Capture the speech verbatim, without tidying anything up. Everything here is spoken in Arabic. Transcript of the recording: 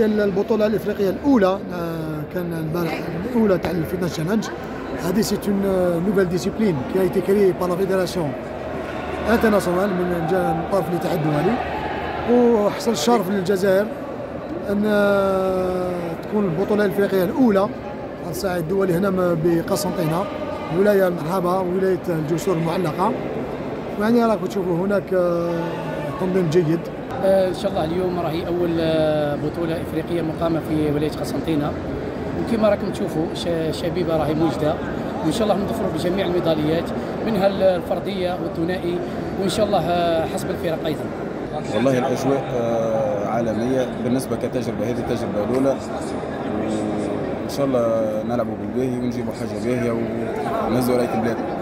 البطولة الإفريقية الأولى كان البارح الأولى تاع الفيتنس تشالنج. هذه سي اون نوفيل ديسيبلين كي ايتي كريي بار لا فيدراسيون انترناسيونال من الطرف اللي تاع الدولي، وحصل الشرف للجزائر ان تكون البطولة الإفريقية الأولى على الصعيد الدولي هنا بقسنطينة، ولاية المرحبا ولاية الجسور المعلقة. يعني راكم تشوفوا هناك تنظيم جيد. ان شاء الله اليوم راهي اول بطوله افريقيه مقامه في ولايه قسنطينه، وكما راكم تشوفوا شبيبه راهي موجوده، وان شاء الله نظفروا بجميع الميداليات منها الفرديه والثنائي، وان شاء الله حسب الفرق ايضا. والله الاجواء عالميه بالنسبه كتجربه، هذه التجربه الاولى، وان شاء الله نلعبوا بالباهي ونجيبوا حاجه باهيه ونهزوا رايه البلاد.